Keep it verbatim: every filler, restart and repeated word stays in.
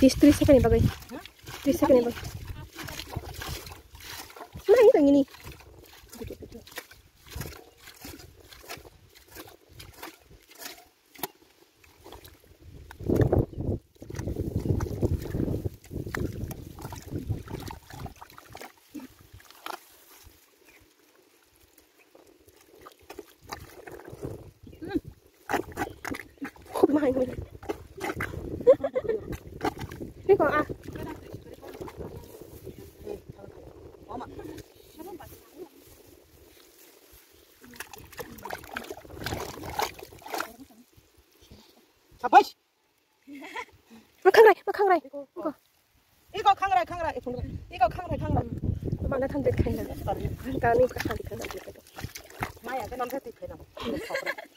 Tis tris second ni bagay. Tris second ni bagay. Mana ini ini? Mahal ni. Ni kau ah. Apa? Makan rai, makan rai. Iko, iko kang rai, kang rai. Iko kang rai, kang rai. Mana than dekh khaina. Kani ka khali khana dekh. Maya ka nam thati khaina.